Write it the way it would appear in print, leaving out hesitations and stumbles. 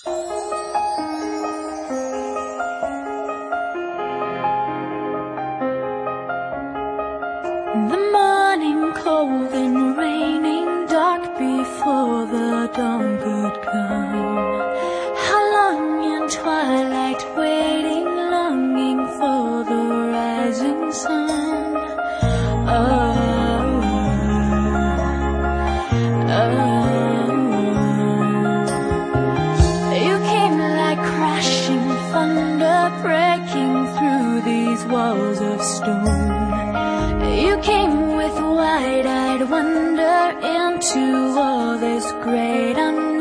The morning cold and raining, dark before the dawn could come. How long in twilight waiting, longing for the rising sun. You came like crashing thunder, breaking through these walls of stone. You came with wide-eyed wonder into all this great unknown.